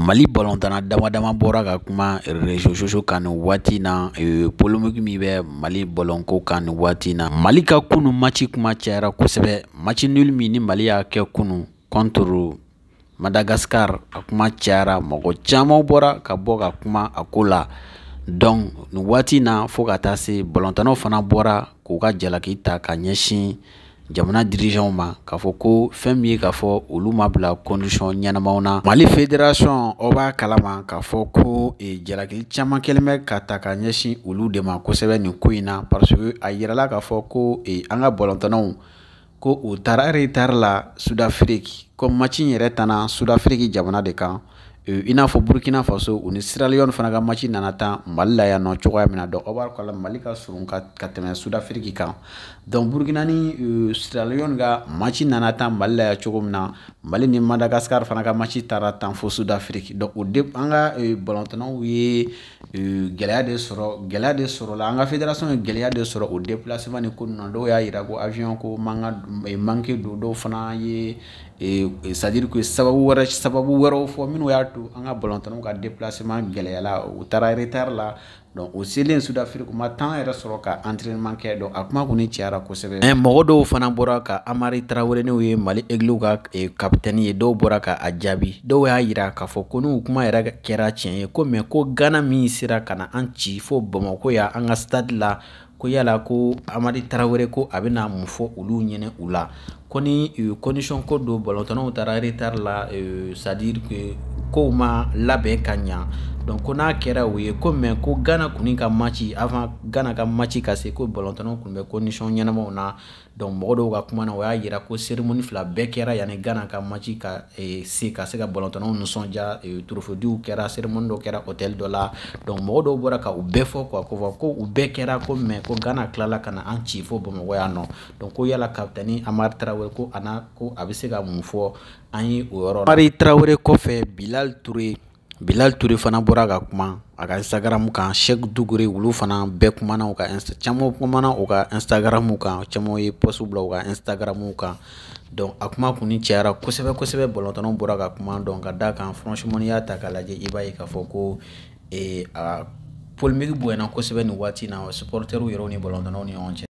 Mali balontanna dama bɔra ka kuma réseaux sociaux kan nin waati na polémique min bɛ Mali balonko kan nin waati na. Mali ka kunu match kuma cayara kosɛbɛ. Match nul min ni Mali y'a kɛ kunu contre Madagascar a kuma cayara, mɔgɔ caman bɔra ka bɔ ka kuma a ko la. Donc nin waati na fo ka taa se balontannaw fana bɔra k'u ka jalaki ta ka ɲɛsin jamana dirigeants ma k'a fɔ ko fɛn min ye k'a fɔ olu ma bila condition ɲɛnamaw na. Mali fédération o b'a kalama k'a fɔ ko jalaki caman kɛlen bɛ ka ta ka ɲɛsin olu de ma kosɛbɛ nin ko in na, parce que a yirala k'a fɔ ko an ka balontannaw ko u taara retard la Sud-Afrique, ko match in yɛrɛ tana Sud-Afrique jamana de kan. I n'a fɔ Burkina Faso u ni Sierra Leone fana ka match nana tan Mali la yan nɔ cogoya min na. Donc o b'a kalama Mali ka surun ka tɛmɛ Sud-Afrique kan. Donc Burkina ni Sierra Leone ka match nana tan Mali la yan cogo min na, Mali ni Madagascar fana ka match taara tan fo Sud-Afrique. Donc an ka balontannaw ye gɛlɛya de sɔrɔ la, an ka fédération ye gɛlɛya de sɔrɔ o déplacement ni ko ninnu na. Dɔw y'a yira ko avion ko manqué don, dɔw fana ye c'est-à-dire que sababu wɛrɛw fɔ minnu y'a to an ka balontannaw ka déplacement gɛlɛyala, u taara retard la. Donc o selen Sud-Afrique ma temps yɛrɛ sɔrɔ ka entraînement kɛ, donc a kuma kɔni cayara kosɛbɛ. Mais mɔgɔ dɔw fana bɔra ka Amari Traoré n'o ye Mali Aigle ka capitaine ye, dɔw bɔra ka a jaabi. Dɔw y'a yira k'a fɔ ko n'u kuma yɛrɛ kɛra tiɲɛ ye, ko mais ko Ghana min sera ka na an ci fo Bamakɔ yan an ka stade la, ko yala ko Amari Traoré ko a bɛna mun fɔ olu ɲɛna u la. Ko ni condition ko don balontannaw taara retard la, c'est-à-dire que kow ma labɛn ka ɲa. Donc ko n'a kɛra o ye ko mais ko Ghana kɔni ka match avant Ghana ka match ka se ko balontannaw tun bɛ condition ɲɛnamaw na. Donc mɔgɔ dɔw ka kuma na o y'a yira ko cérémonie fila bɛɛ kɛra yanni Ghana ka match ka se ka balontannaw nisɔndiya. Trophée diw kɛra, cérémonie dɔ kɛra hôtel dɔ la. Donc mɔgɔ dɔw bɔra ka u bɛɛ fɔ quoi, ko u bɛɛ kɛra ko mais ko Ghana tilala ka na an ci fo Bamakɔ yan nɔ. Donc ko yala capitaine Amari Traoré ko a bɛ se ka mun fɔ an ye o yɔrɔ la. Amari Traoré kɔfɛ Bilal Touré fana bɔra ka kuma a ka Instagram kan. Cheikh Doucouré olu fana bɛɛ kumana u ka caman kumana u ka Instagram kan, caman ye post bila u ka Instagram kan. Donc a kuma kɔni cayara kosɛbɛ balontannaw bɔra ka kuma. Donc ka d'a kan franchement n'i y'a ta k'a lajɛ i b'a ye k'a fɔ ko polémique bonyana kosɛbɛ nin waati na supporters yɛrɛw ni balontannaw ni ɲɔgɔn cɛ.